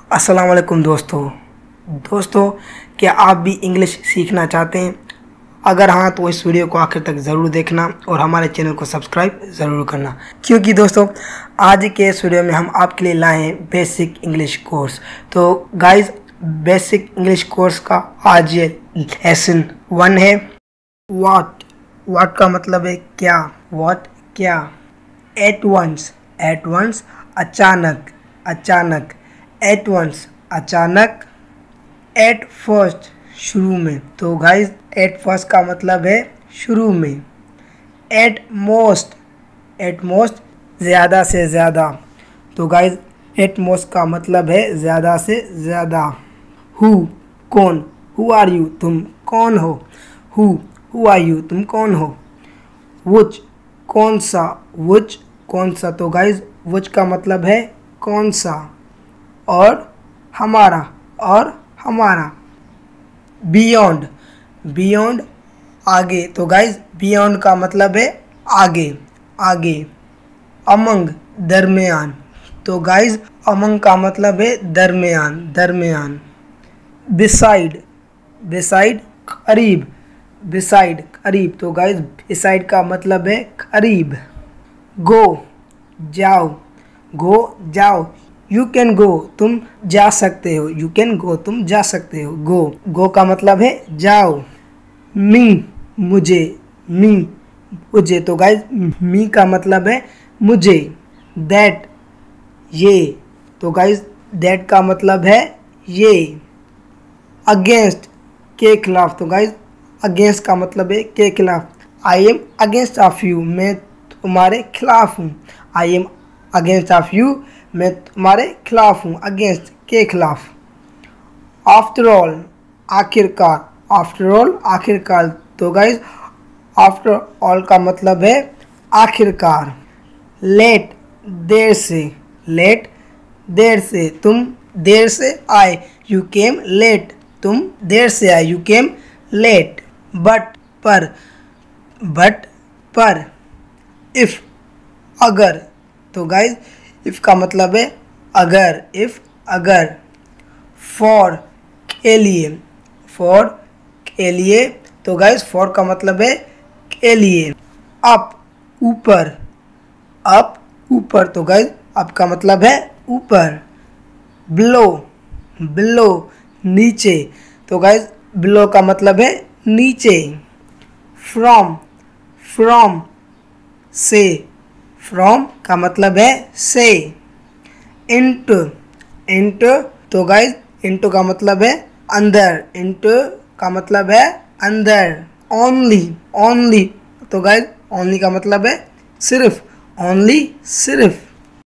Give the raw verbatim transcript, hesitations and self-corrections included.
अस्सलाम वालेकुम दोस्तों दोस्तों क्या आप भी इंग्लिश सीखना चाहते हैं? अगर हाँ तो इस वीडियो को आखिर तक ज़रूर देखना और हमारे चैनल को सब्सक्राइब ज़रूर करना, क्योंकि दोस्तों आज के इस वीडियो में हम आपके लिए लाए हैं बेसिक इंग्लिश कोर्स। तो गाइस, बेसिक इंग्लिश कोर्स का आज ये लेसन वन है। व्हाट व्हाट का मतलब है क्या। व्हाट क्या। एट वंस एट वंस अचानक अचानक एट वंस अचानक। एट फर्स्ट शुरू में। तो गाइज एट फर्स्ट का मतलब है शुरू में। एट मोस्ट एट मोस्ट ज़्यादा से ज़्यादा। तो गाइज एट मोस्ट का मतलब है ज़्यादा से ज़्यादा। हु कौन। हु आर यू तुम कौन हो। हु हु आर यू तुम कौन हो। व्हिच कौन सा। व्हिच कौन सा। तो गाइज व्हिच का मतलब है कौन सा। और हमारा और हमारा। बियॉन्ड बियॉन्ड आगे। तो गाइज बियॉन्ड का मतलब है आगे आगे। अमंग दरमियान। तो गाइज अमंग का मतलब है दरमियान दरमियान। बिसाइड बिसाइड करीब बिसाइड करीब। तो गाइज बिसाइड का मतलब है करीब। गो जाओ गो जाओ। यू कैन गो तुम जा सकते हो। यू कैन गो तुम जा सकते हो। गो गो का मतलब है जाओ। मी मुझे मी मुझे। तो गाइज मी का मतलब है मुझे। दैट ये। तो गाइज दैट का मतलब है ये। अगेंस्ट के खिलाफ। तो गाइज अगेंस्ट का मतलब है के खिलाफ। I am against of you मैं तुम्हारे खिलाफ हूँ। I am against of you मैं तुम्हारे खिलाफ हूँ। अगेंस्ट के खिलाफ। आफ्टर ऑल आखिरकार। आफ्टर ऑल आखिरकार। तो गाइज आफ्टर ऑल का मतलब है आखिरकार। लेट देर से लेट देर से तुम देर से आए। यू केम लेट तुम देर से आए। You came late. बट पर बट पर। इफ़ अगर। तो गाइज इफ़ का मतलब है अगर। इफ़ अगर। फॉर के लिए फॉर के लिए। तो गाइज फॉर का मतलब है के लिए। अप ऊपर अप ऊपर। तो गाइज अप का मतलब है ऊपर। बिलो बिलो नीचे। तो गाइज बिलो का मतलब है नीचे। फ्रॉम फ्रॉम से। फ्रॉम का मतलब है से। Into into. तो गाइज इंटू का मतलब है अंदर। इंटू का मतलब है अंदर। Only only. तो गाइज ओनली का मतलब है सिर्फ। ओनली सिर्फ।